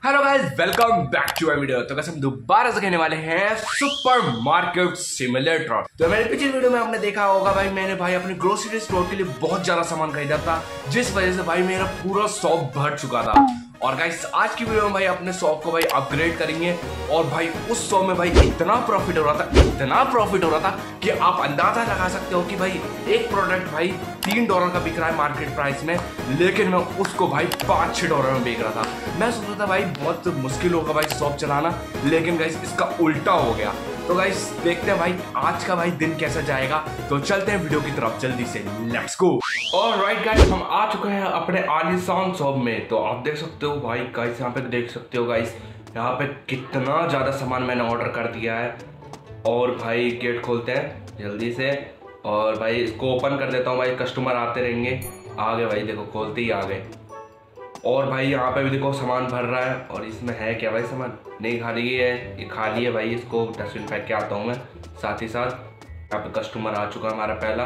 Hello guys, welcome back to my video. तो हम दोबारा से कहने वाले हैं सुपर मार्केट सिमुलेटर। तो मेरे पिछले वीडियो में आपने देखा होगा भाई, मैंने भाई अपने ग्रोसरी स्टोर के लिए बहुत ज्यादा सामान खरीदा था, जिस वजह से भाई मेरा पूरा शॉप भर चुका था। और गाइस आज की वीडियो में भाई अपने शॉप को भाई अपग्रेड करेंगे। और भाई उस शॉप में भाई इतना प्रॉफिट हो रहा था कि आप अंदाजा लगा सकते हो कि भाई एक प्रोडक्ट भाई $3 का बिक रहा है मार्केट प्राइस में, लेकिन मैं उसको भाई $5-6 में बेच रहा था। मैं सोच रहा था भाई बहुत मुश्किल होगा भाई शॉप चलाना, लेकिन गाइस इसका उल्टा हो गया। तो गाइस देखते हैं भाई आज का भाई दिन कैसा जाएगा। तो चलते हैं वीडियो की तरफ जल्दी से, लेट्स गो। ऑलराइट गाइस, हम आ चुके हैं अपने आलीशान शॉप में। तो आप देख सकते हो भाई, गाइस यहाँ पे देख सकते हो गाइस, यहाँ पे कितना ज़्यादा सामान मैंने ऑर्डर कर दिया है। और भाई गेट खोलते हैं जल्दी से, और भाई इसको ओपन कर देता हूँ भाई, कस्टमर आते रहेंगे। आ गए भाई, देखो खोलते ही आ गए। और भाई यहाँ पे भी देखो सामान भर रहा है। और इसमें है क्या भाई सामान? नहीं, खाली है, ये खाली है भाई। इसको डस्टबिन फेंक के आता हूँ मैं साथ ही साथ। यहाँ पे कस्टमर आ चुका हमारा पहला,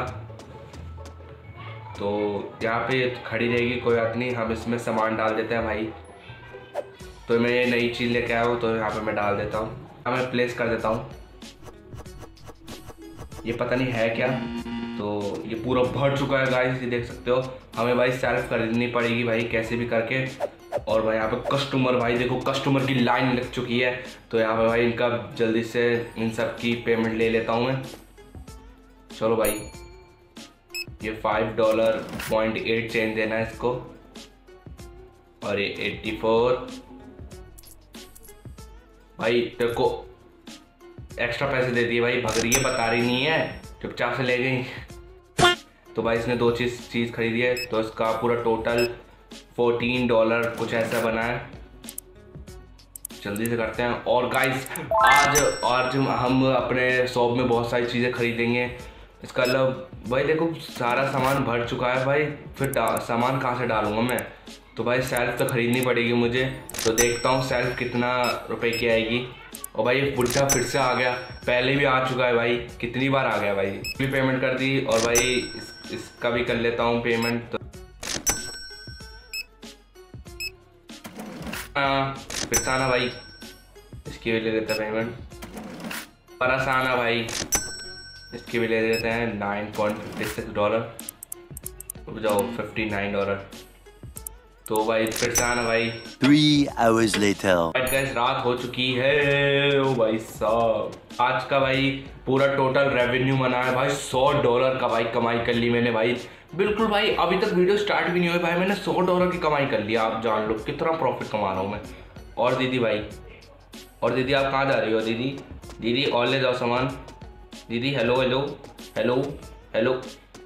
तो यहाँ पे खड़ी रहेगी, कोई बात नहीं। हम इसमें सामान डाल देते हैं भाई। तो मैं ये नई चीज़ लेके आया हूँ, तो यहाँ पे मैं डाल देता हूँ, मैं प्लेस कर देता हूँ। ये पता नहीं है क्या, तो ये पूरा भर चुका है गाइस, ये देख सकते हो। हमें भाई सेल्फ खरीदनी पड़ेगी भाई कैसे भी करके। और भाई यहाँ पे कस्टमर, भाई देखो कस्टमर की लाइन लग चुकी है। तो यहाँ पे भाई इनका जल्दी से इन सब की पेमेंट ले लेता हूँ मैं। चलो भाई, ये $5.8 चेंज देना है इसको, और ये 84 भाई देखो एक्स्ट्रा पैसे दे दिए भाई। भग रही है, बता रही नहीं है, चुपचाप से ले गई। तो भाई इसने दो चीज़ खरीदी है, तो इसका पूरा टोटल $14 कुछ ऐसा बना है। जल्दी से करते हैं। और गाइस आज हम अपने शॉप में बहुत सारी चीज़ें खरीदेंगे। इसका मतलब भाई देखो सारा सामान भर चुका है भाई, फिर सामान कहाँ से डालूंगा मैं? तो भाई सेल्फ तो खरीदनी पड़ेगी मुझे। तो देखता हूँ सेल्फ कितना रुपए की आएगी। और भाई ये बुढ़ा फिर से आ गया, पहले भी आ चुका है भाई, कितनी बार आ गया भाई। भी पेमेंट कर दी, और भाई इसका भी कर लेता हूँ पेमेंट। तो फिर से आना भाई, इसकी भी ले लेते हैं पेमेंट। परस आना भाई, इसकी भी ले लेते हैं $9.56। रुक जाओ, $59। तो भाई फिर से आना भाई। 3 hours later. गाइस रात हो चुकी है। ओ भाई साहब, आज का भाई पूरा टोटल रेवेन्यू बना है भाई $100 का भाई, कमाई कर ली मैंने भाई। बिल्कुल भाई, अभी तक वीडियो स्टार्ट भी नहीं हुई भाई, मैंने $100 की कमाई कर लिया। आप जान लो कितना प्रॉफिट कमा रहा हूँ मैं। और दीदी भाई, और दीदी आप कहाँ जा रही हो? दीदी और ले जाओ सामान। दीदी हेलो हेलो हेलो हेलो।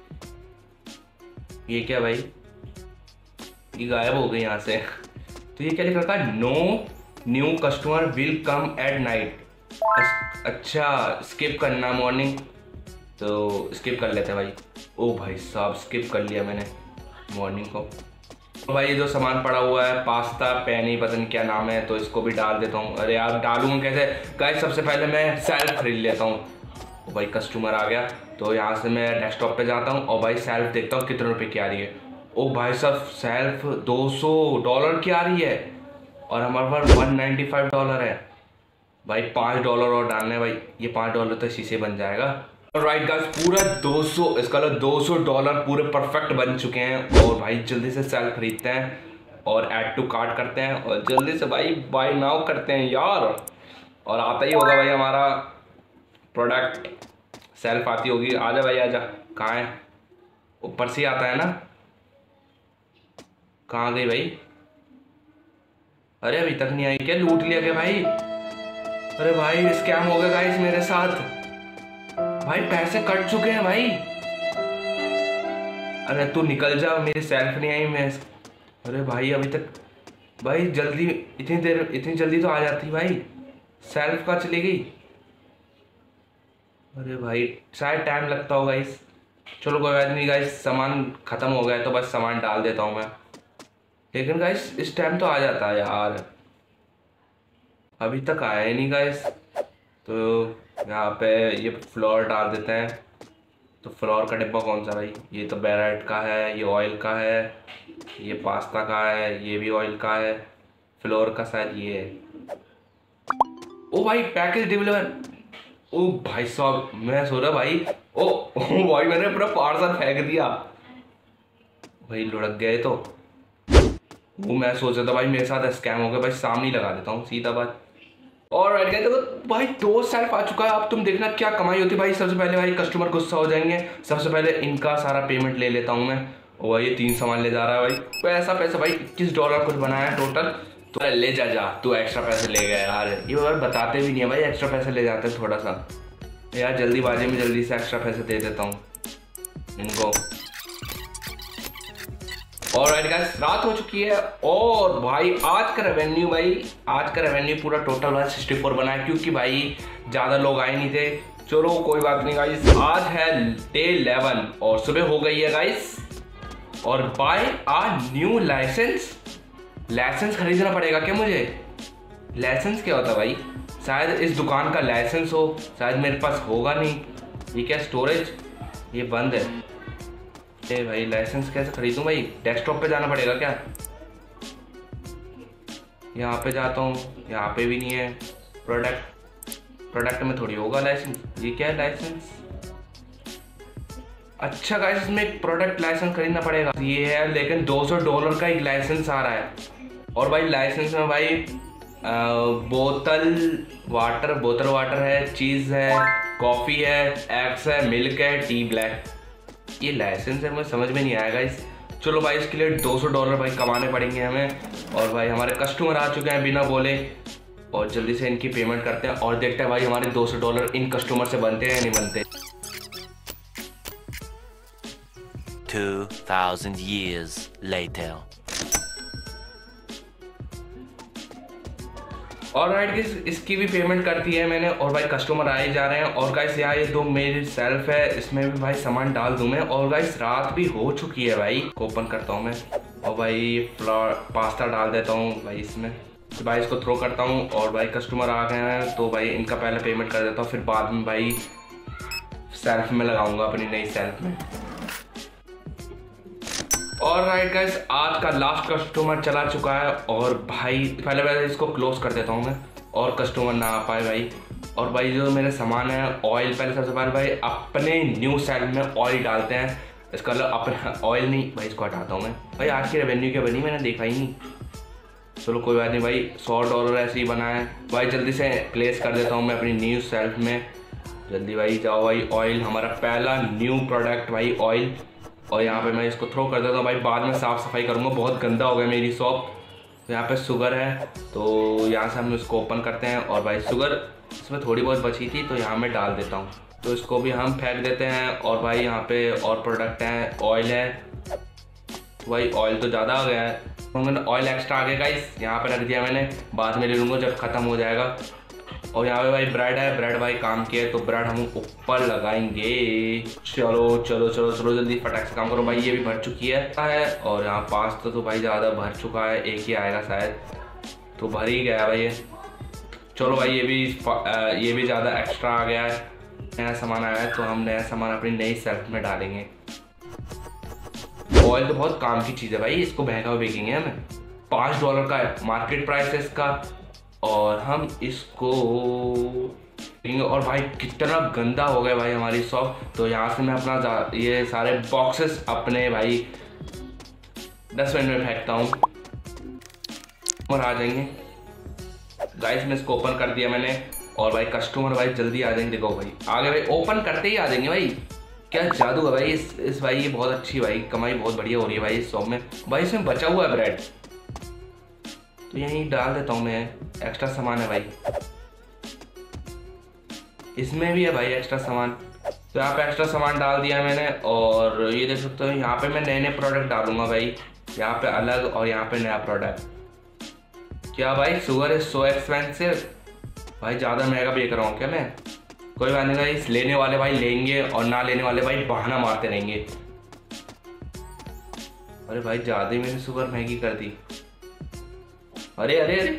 ये क्या भाई, ये गायब हो गई यहाँ से। तो ये क्या लिख रखा है? No new customer will come at night. अच्छा, स्किप करना मॉर्निंग, तो स्किप कर लेते हैं भाई। ओ भाई साहब, स्किप कर लिया मैंने मॉर्निंग को। तो भाई ये जो सामान पड़ा हुआ है, पास्ता पैनी पता नहीं क्या नाम है, तो इसको भी डाल देता हूँ। अरे यार डालूंगा कैसे गाइस? सबसे पहले मैं सेल्फ खरीद लेता हूँ। ओ भाई कस्टमर आ गया, तो यहाँ से मैं डेस्कटॉप पे जाता हूँ, और भाई सेल्फ देखता हूँ कितने रुपए की आ रही है। ओ भाई साहब, सेल्फ $200 की आ रही है, और हमारे पास $195 है भाई। $5 और डालने भाई, ये $5 तो इसी से बन जाएगा। राइट गाइस, पूरा 200, इसका लो $200 पूरे परफेक्ट बन चुके हैं। और भाई जल्दी से सेल्फ खरीदते हैं, और ऐड टू कार्ट करते हैं, और जल्दी से भाई बाय नाउ करते हैं यार। और आता ही होगा भाई हमारा प्रोडक्ट, सेल्फ आती होगी। आजा भाई आजा, कहाँ है? ऊपर से आता है ना? कहाँ गई भाई? अरे अभी तक नहीं आई क्या? लूट लिया क्या भाई? अरे भाई स्कैम हो गया गाइस मेरे साथ भाई, पैसे कट चुके हैं भाई। अरे तू निकल जा, मेरी सेल्फ नहीं आई। मैं अरे भाई अभी तक भाई, जल्दी इतनी जल्दी तो आ जाती भाई, सेल्फ कहाँ चली गई? अरे भाई शायद टाइम लगता होगा गाइस। चलो कोई बात नहीं गाइस, सामान खत्म हो गया तो बस सामान डाल देता हूँ मैं। लेकिन गाइस इस टाइम तो आ जाता है यार, अभी तक आया ही नहीं गाइस। तो यहाँ पे ये फ्लोर डाल देते हैं। तो फ्लोर का डिब्बा कौन सा भाई? ये तो बैराइट का है, ये ऑयल का है, ये पास्ता का है, ये भी ऑयल का है, फ्लोर का शायद ये है। ओ भाई पैकेज डिलीवर। ओ भाई साहब मैं सो रहा भाई। ओ भाई मैंने पूरा पार्सल फेंक दिया भाई, लुढ़क गए तो। वो मैं सोच रहा था भाई मेरे साथ स्कैम हो गया भाई, सामने ही लगा देता हूँ सीधा बात। और राइट गए तो भाई 2 सेल्फ आ चुका है। अब तुम देखना क्या कमाई होती है भाई। सबसे पहले भाई कस्टमर गुस्सा हो जाएंगे, सबसे पहले इनका सारा पेमेंट ले लेता हूँ मैं। और भाई ये 3 सामान ले जा रहा है भाई, पैसा पैसा भाई $21 कुछ बनाया टोटल। तो ले जा तू एक्स्ट्रा पैसे ले गया यार। ये बार बताते भी नहीं है भाई, एक्स्ट्रा पैसे ले जाते हैं थोड़ा सा यार। जल्दीबाजी में जल्दी से एक्स्ट्रा पैसे दे देता हूँ इनको। और राइट गाइस रात हो चुकी है और भाई आज का रेवेन्यू पूरा टोटल भाई 64 बना है, क्योंकि भाई ज़्यादा लोग आए नहीं थे। चलो कोई बात नहीं गाइस, आज है डे 11 और सुबह हो गई है गाइस। और बाय आ न्यू लाइसेंस खरीदना पड़ेगा क्या मुझे? लाइसेंस क्या होता है भाई? शायद इस दुकान का लाइसेंस हो, शायद मेरे पास होगा नहीं। ये क्या स्टोरेज, ये बंद है। ए भाई लाइसेंस कैसे खरीदूं भाई? डेस्कटॉप पे जाना पड़ेगा क्या? यहाँ पे जाता हूँ, यहाँ पे भी नहीं है। प्रोडक्ट में थोड़ी होगा लाइसेंस। ये क्या है लाइसेंस? अच्छा गाइस इसमें एक प्रोडक्ट लाइसेंस खरीदना पड़ेगा। ये है लेकिन $200 का एक लाइसेंस आ रहा है। और भाई लाइसेंस में भाई बोतल वाटर है, चीज़ है, कॉफ़ी है, एग्स है, मिल्क है, टी ब्लैक। ये लाइसेंस है, मुझे समझ में नहीं आएगा इस। चलो भाई इसके लिए $200 भाई कमाने पड़ेंगे हमें। और भाई हमारे कस्टमर आ चुके हैं बिना बोले, और जल्दी से इनकी पेमेंट करते हैं और देखते हैं भाई हमारे $200 इन कस्टमर से बनते हैं या नहीं बनते। 2000 years later. और राइट इसकी भी पेमेंट कर दी है मैंने। और भाई कस्टमर आए जा रहे हैं। और गाइस यहाँ ये 2 मेरी सेल्फ है, इसमें भी भाई सामान डाल दूं मैं। और गाइस रात भी हो चुकी है भाई, ओपन करता हूँ मैं। और भाई पास्ता डाल देता हूँ भाई इसमें। तो भाई इसको थ्रो करता हूँ। और भाई कस्टमर आ गए हैं तो भाई इनका पहले पेमेंट कर देता हूँ, फिर बाद में भाई सेल्फ में लगाऊंगा अपनी नई सेल्फ में। और राइट गाइस आज का लास्ट कस्टमर चला चुका है। और भाई पहले इसको क्लोज कर देता हूँ मैं, और कस्टमर ना आ पाए भाई। और भाई जो मेरे सामान है ऑयल, पहले सबसे पहले भाई अपने न्यू सेल्फ में ऑयल डालते हैं। इसका मतलब अपना ऑयल नहीं भाई, इसको हटाता हूँ मैं। भाई आज की रेवेन्यू क्या बनी मैंने देखा ही नहीं। चलो कोई बात नहीं भाई, $100 ऐसे ही बना है भाई। जल्दी से प्लेस कर देता हूँ मैं अपनी न्यू सेल्फ में। जल्दी भाई जाओ भाई। ऑयल हमारा पहला न्यू प्रोडक्ट भाई ऑयल। और यहाँ पे मैं इसको थ्रो कर देता हूँ भाई, बाद में साफ़ सफाई करूँगा, बहुत गंदा हो गया मेरी शॉप। तो यहाँ पे शुगर है, तो यहाँ से हम इसको ओपन करते हैं। और भाई शुगर इसमें थोड़ी बहुत बची थी तो यहाँ मैं डाल देता हूँ, तो इसको भी हम फेंक देते हैं। और भाई यहाँ पे और प्रोडक्ट हैं, ऑयल है भाई। ऑयल तो ज़्यादा आ गया है, ऑयल एक्स्ट्रा आ गया गाइस, यहाँ पे रख दिया मैंने, बाद में ले लूँगा जब ख़त्म हो जाएगा। और यहाँ पे भाई ब्रेड है, ब्रेड भाई काम किया है तो ब्रेड हम ऊपर लगाएंगे। चलो चलो चलो चलो जल्दी फटाक से काम करो भाई। ये भी भर चुकी है। और यहाँ पास्ता तो भाई ज़्यादा भर चुका है, एक ही आएगा शायद, तो भर ही गया भाई ये। चलो भाई ये भी ज़्यादा एक्स्ट्रा आ गया है। नया सामान आया है तो हम नया सामान अपनी नई सेल्फ में डालेंगे। ऑयल तो बहुत काम की चीज़ है भाई, इसको महंगा बेचेंगे हमें। $5 का है मार्केट प्राइस है इसका। और हम इसको और भाई कितना गंदा हो गया भाई हमारी शॉप। तो यहाँ से मैं अपना ये सारे बॉक्सेस अपने भाई डस्टबिन में फेंकता हूँ और आ जाएंगे गाइस। मैं इसको ओपन कर दिया मैंने। और भाई कस्टमर भाई जल्दी आ जाएंगे। देखो भाई आगे भाई ओपन करते ही आ जाएंगे भाई, क्या जादू है भाई इस भाई। ये बहुत अच्छी भाई कमाई बहुत बढ़िया हो रही है भाई इस शॉप में। भाई इसमें बचा हुआ है ब्रेड, तो यहीं डाल देता हूँ मैं। एक्स्ट्रा सामान है भाई, इसमें भी है भाई एक्स्ट्रा सामान, तो यहाँ पे एक्स्ट्रा सामान डाल दिया मैंने। और ये देख सकते हो यहाँ पे मैं नए नए प्रोडक्ट डालूंगा भाई, यहाँ पे अलग और यहाँ पे नया प्रोडक्ट। क्या भाई शुगर इज सो एक्सपेंसिव भाई, ज़्यादा महंगा बेच रहा हूँ क्या मैं? कोई बात नहीं भाई, लेने वाले भाई लेंगे और ना लेने वाले भाई बहाना मारते रहेंगे। अरे भाई ज़्यादा ही मैंने शुगर महंगी कर दी। अरे अरे अरे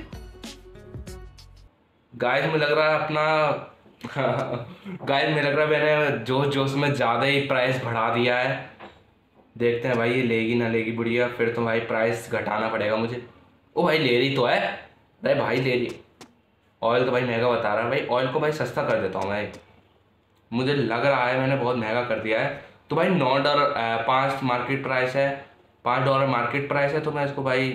गाइस मुझे लग रहा है अपना गाइस मुझे लग रहा है मैंने जोश में ज़्यादा ही प्राइस बढ़ा दिया है। देखते हैं भाई ये लेगी ना लेगी बुढ़िया, फिर तो भाई प्राइस घटाना पड़ेगा मुझे। ओ भाई ले रही तो है भाई, भाई ले रही। ऑयल तो भाई महंगा बता रहा है भाई, ऑयल को भाई सस्ता कर देता हूँ भाई, मुझे लग रहा है मैंने बहुत महंगा कर दिया है। तो भाई $9 5 मार्केट प्राइस है, $5 मार्केट प्राइस है, तो मैं इसको भाई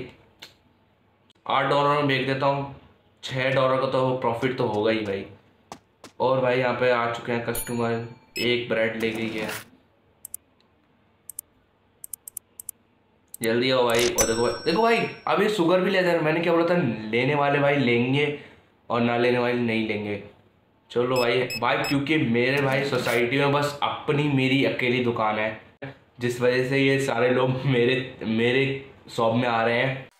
$8 में बेच देता हूँ। $6 का तो प्रॉफिट तो होगा ही भाई। और भाई यहाँ पे आ चुके हैं कस्टमर, एक ब्रेड ले गई है, जल्दी आओ भाई। और देखो भाई अभी शुगर भी ले जा रहे, मैंने क्या बोला था, लेने वाले भाई लेंगे और ना लेने वाले नहीं लेंगे। चलो भाई भाई, क्योंकि मेरे भाई सोसाइटी में बस अपनी मेरी अकेली दुकान है, जिस वजह से ये सारे लोग मेरे मेरे शॉप में आ रहे हैं।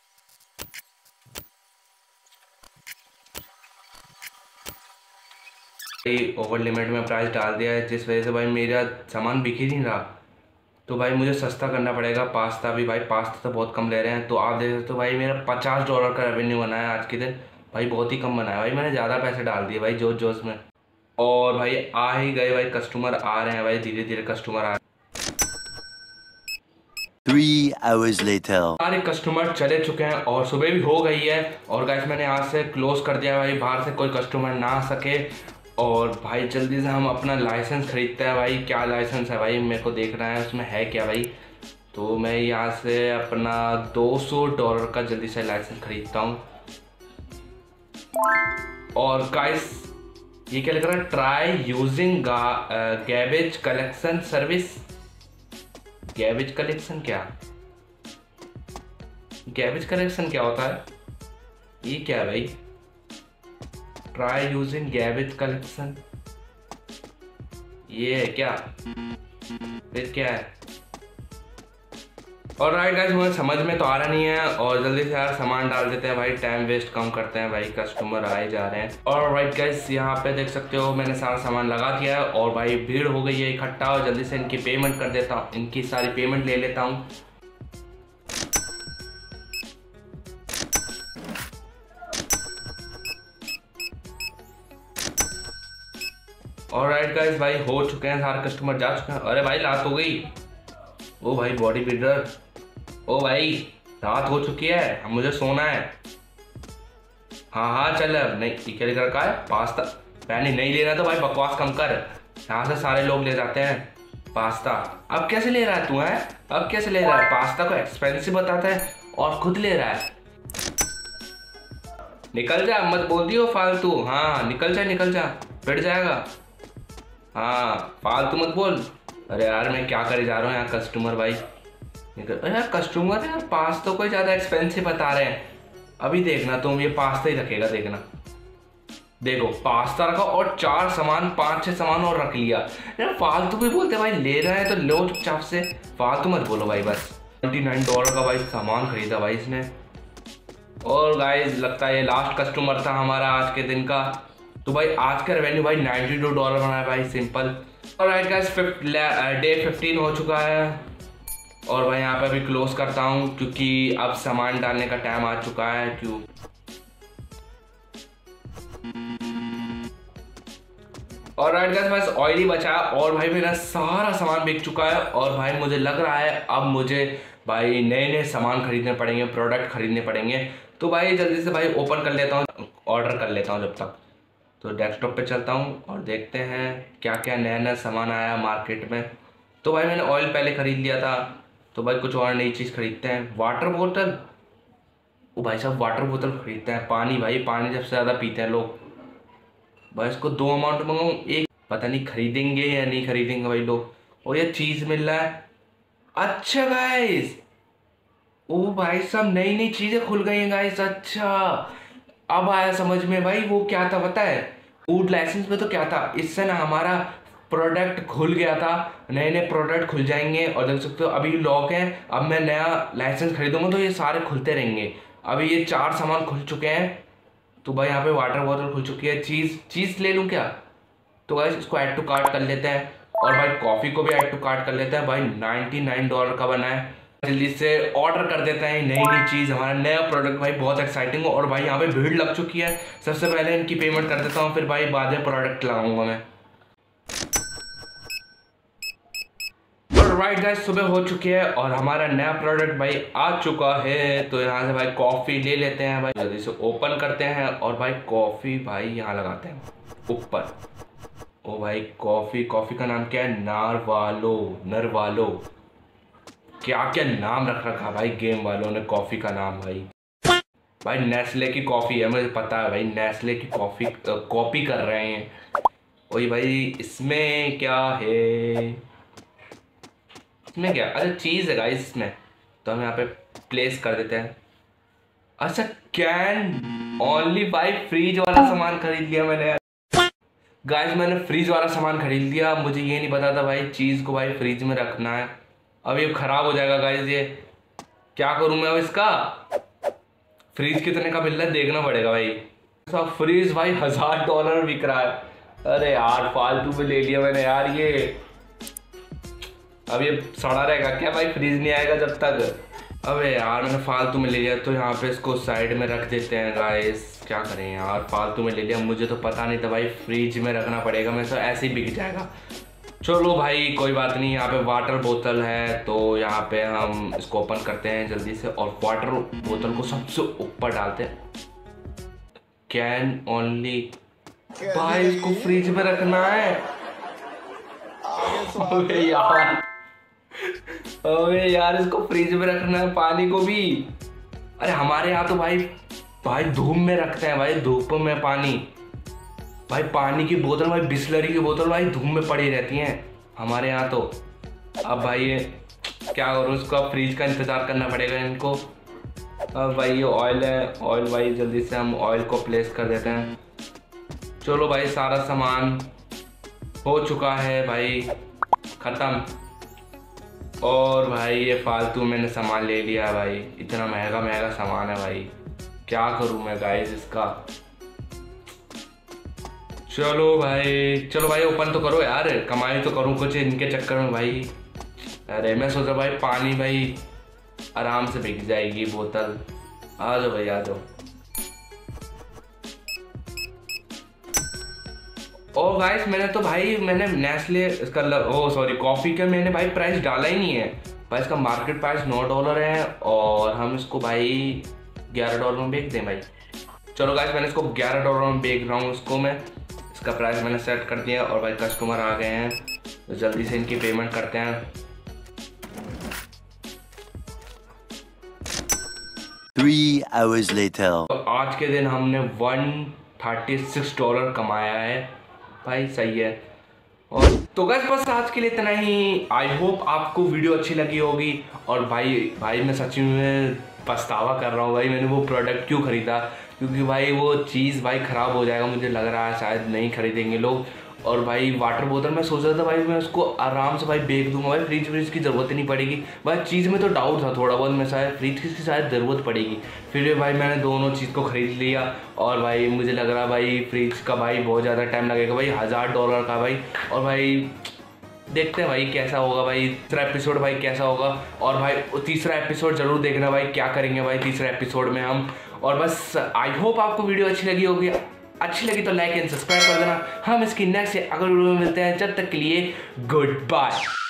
ओवर लिमिट में प्राइस डाल दिया है, जिस वजह से भाई मेरा सामान बिक ही नहीं रहा। तो भाई मुझे सस्ता करना पड़ेगा। पास्ता भी भाई, पास्ता तो बहुत कम ले रहे हैं, तो आप देख सकते हो भाई मेरा $50 का रेवेन्यू बना है आज के दिन भाई, बहुत ही कम बना है भाई, मैंने ज़्यादा पैसे डाल दिए भाई जोश जोश में। और भाई आ ही गए भाई, कस्टमर आ रहे हैं भाई, धीरे धीरे कस्टमर आ रहे हैं। 3 hours later. सारे कस्टमर चले चुके हैं और सुबह भी हो गई है। और गाइस मैंने आज से क्लोज कर दिया भाई, बाहर से कोई कस्टमर ना आ सके। और भाई जल्दी से हम अपना लाइसेंस खरीदते हैं भाई। क्या लाइसेंस है भाई, मेरे को देखना है उसमें है क्या भाई। तो मैं यहाँ से अपना $200 का जल्दी से लाइसेंस खरीदता हूँ। और गाइस ये क्या लिख रहा है, try using garbage collection service. Garbage collection क्या, गैबेज कलेक्शन क्या होता है, ये क्या है भाई, ट्राई यूजिंग गैबेज कलेक्शन, ये है क्या, फिर क्या है। और राइट गाइस मुझे समझ में तो आ रहा नहीं है, और जल्दी से यार सामान डाल देते हैं भाई, टाइम वेस्ट कम करते हैं भाई, कस्टमर आए जा रहे हैं। और राइट गाइस यहाँ पे देख सकते हो मैंने सारा सामान लगा दिया है, और भाई भीड़ हो गई है इकट्ठा, और जल्दी से इनकी पेमेंट कर देता हूँ, इनकी सारी पेमेंट ले लेता हूँ। और राइट गाइस भाई हो चुके हैं, सारे कस्टमर जा चुके हैं। अरे भाई रात हो गई, ओ भाई बॉडी बिल्डर, ओ भाई रात हो चुकी है, अब मुझे सोना है। हाँ हाँ चल, अब नहीं क्या लेकर का है, पास्ता मैंने नहीं लेना तो भाई बकवास कम कर, यहाँ से सारे लोग ले जाते हैं पास्ता। अब कैसे ले रहा है तू, है अब कैसे ले रहा है, पास्ता को एक्सपेंसिव बताता है और खुद ले रहा है। निकल जा, मत बोल दियो फालतू, हाँ निकल जा निकल जा, पिट जाएगा, हाँ फालतू मत बोल। अरे यार मैं क्या करे जा रहा हूँ यहाँ, कस्टमर भाई अरे यार कस्टमर यार पास्ता कोई ज़्यादा एक्सपेंसिव बता रहे हैं। अभी देखना तुम, ये पास्ता ही रखेगा, देखना देखो पास्ता रखा और 4 सामान 5-6 सामान और रख लिया। यार फालतू भी बोलते भाई, ले रहा है तो लो चुपचाप से, फालतू मत बोलो भाई। बस $29 का भाई सामान खरीदा भाई इसने। और गाइस लगता है ये लास्ट कस्टमर था हमारा आज के दिन का। तो भाई आज का रेवेन्यू भाई $92 बना है भाई, सिंपल। और राइट गाइस डे 15 हो चुका है, और भाई यहाँ पे भी क्लोज करता हूँ क्योंकि अब सामान डालने का टाइम आ चुका है। क्यों और राइट गाइस बस ऑयल ही बचा है, और भाई मेरा सारा सामान बिक चुका है। और भाई मुझे लग रहा है अब मुझे भाई नए नए सामान खरीदने पड़ेंगे, प्रोडक्ट खरीदने पड़ेंगे। तो भाई जल्दी से भाई ओपन कर लेता हूँ, ऑर्डर कर लेता हूँ जब तक। तो डेस्कटॉप पे चलता हूँ और देखते हैं क्या क्या नया नया सामान आया मार्केट में। तो भाई मैंने ऑयल पहले ख़रीद लिया था, तो भाई कुछ और नई चीज़ खरीदते हैं। वाटर बोतल, वो भाई साहब वाटर बोतल खरीदते हैं। पानी भाई, पानी सबसे ज़्यादा पीते हैं लोग भाई, इसको 2 अमाउंट मंगाऊँ, एक पता नहीं खरीदेंगे या नहीं खरीदेंगे भाई लोग। और ये चीज़ मिल रहा है, अच्छा गाइस, ओ भाई साहब नई नई चीज़ें खुल गई हैं गाइस। अच्छा अब आया समझ में भाई, वो क्या था पता है, फूड लाइसेंस में तो क्या था, इससे ना हमारा प्रोडक्ट खुल गया था, नए नए प्रोडक्ट खुल जाएंगे। और देख सकते हो अभी लॉक है, अब मैं नया लाइसेंस खरीदूंगा तो ये सारे खुलते रहेंगे। अभी ये 4 सामान खुल चुके हैं। तो भाई यहाँ पे वाटर बॉटल खुल चुकी है। चीज़ ले लूँ क्या, तो भाई इसको ऐड टू कार्ट कर लेते हैं। और भाई कॉफ़ी को भी ऐड टू कार्ट कर लेते हैं भाई, $99 का बना है। जल्दी से ऑर्डर कर देते हैं नई नई चीज़, हमारा नया प्रोडक्ट भाई बहुत एक्साइटिंग हो। और भाई यहाँ पे भीड़ लग चुकी है, सबसे पहले इनकी पेमेंट कर देता हूँ, फिर भाई बाद में प्रोडक्ट लाऊंगा मैं। ऑलराइट गाइस, सुबह हो चुकी है और हमारा नया प्रोडक्ट भाई आ चुका है। तो यहाँ से भाई कॉफ़ी ले लेते हैं भाई, जल्दी से ओपन करते हैं और भाई कॉफ़ी भाई यहाँ लगाते हैं ऊपर। ओ भाई कॉफ़ी का नाम क्या है? नरवालो। क्या क्या नाम रख रखा भाई गेम वालों ने कॉफ़ी का नाम। भाई नेस्ले की कॉफ़ी है, मुझे पता है भाई नेस्ले की कॉपी कर रहे हैं। वही भाई इसमें क्या है? इसमें क्या? अच्छा चीज़ है गाइस इसमें, तो हम यहाँ पे प्लेस कर देते हैं। अच्छा कैन ओनली भाई फ्रीज वाला सामान खरीद लिया मैंने गाइस, मैंने फ्रीज वाला सामान खरीद लिया। मुझे ये नहीं पता था भाई चीज़ को भाई फ्रीज में रखना है। अब ये ख़राब हो जाएगा गाइस, ये क्या करूँ मैं अब इसका? फ्रीज कितने का मिल रहा है देखना पड़ेगा भाई। सब फ्रीज भाई $1000 बिक रहा है। अरे यार फालतू में ले लिया मैंने यार ये। अब ये सड़ा रहेगा क्या भाई? फ्रीज नहीं आएगा जब तक। अबे यार मैंने फालतू में ले लिया, तो यहाँ पे इसको साइड में रख देते हैं गाइस। क्या करें यार, फालतू में ले लिया, मुझे तो पता नहीं था भाई फ्रिज में रखना पड़ेगा। मैं तो ऐसे ही बिक जाएगा। चलो भाई कोई बात नहीं। यहाँ पे वाटर बोतल है, तो यहाँ पे हम इसको ओपन करते हैं जल्दी से और वाटर बोतल को सबसे ऊपर डालते हैं। कैन ओनली भाई इसको फ्रिज में रखना है। अबे यार इसको फ्रिज में रखना है, पानी को भी। अरे हमारे यहाँ तो भाई धूप में रखते हैं भाई, धूप में पानी की बोतल भाई, बिस्लरी की बोतल भाई धूप में पड़ी रहती हैं हमारे यहाँ तो। अब भाई ये क्या करूँ, इसको अब फ्रीज का इंतज़ार करना पड़ेगा इनको। अब भाई ये ऑयल है, ऑयल भाई जल्दी से हम ऑयल को प्लेस कर देते हैं। चलो भाई सारा सामान हो चुका है भाई ख़त्म। और भाई ये फालतू मैंने सामान ले लिया भाई, इतना महंगा सामान है भाई, क्या करूँ मैं गाइस इसका। चलो भाई ओपन तो करो यार, कमाई तो करूँ कुछ इनके चक्कर में भाई। अरे मैं सोचा भाई पानी भाई आराम से बिक जाएगी बोतल। आ जाओ भाई आ जाओ। ओ गाइस मैंने नेस्ले कॉफ़ी का मैंने भाई प्राइस डाला ही नहीं है भाई। इसका मार्केट प्राइस $9 है और हम इसको भाई $11 में बेच दें भाई। चलो गाइस मैंने इसको $11 में बेच रहा हूँ इसको मैं। इसका प्राइस मैंने सेट कर दिया और भाई कस्टमर आ गए हैं, तो जल्दी से इनकी पेमेंट करते हैं। 3 hours later. तो आज के दिन हमने $136 कमाया है भाई, सही है। और तो गाइस बस आज के लिए इतना ही। आई होप आपको वीडियो अच्छी लगी होगी। और भाई मैं सच में पछतावा कर रहा हूँ भाई, मैंने वो प्रोडक्ट क्यों ख़रीदा, क्योंकि भाई वो चीज़ भाई ख़राब हो जाएगा, मुझे लग रहा है शायद नहीं खरीदेंगे लोग। और भाई वाटर बोतल मैं सोच रहा था भाई मैं उसको आराम से भाई बेच दूंगा भाई, फ्रिज की ज़रूरत ही नहीं पड़ेगी भाई। चीज़ में तो डाउट था थोड़ा बहुत, मैं शायद फ्रिज की शायद ज़रूरत पड़ेगी। फिर भाई मैंने दोनों चीज़ को ख़रीद लिया। और भाई मुझे लग रहा भाई फ्रिज का भाई बहुत ज़्यादा टाइम लगेगा भाई, $1000 का भाई। और भाई देखते हैं भाई कैसा होगा भाई तीसरा एपिसोड भाई कैसा होगा। और भाई तीसरा एपिसोड ज़रूर देखना भाई, क्या करेंगे भाई तीसरे एपिसोड में हम। और बस आई होप आपको वीडियो अच्छी लगी होगी। अच्छी लगी तो लाइक एंड सब्सक्राइब कर देना। हम इसकी नेक्स्ट अगले वीडियो में मिलते हैं, जब तक के लिए गुड बाय।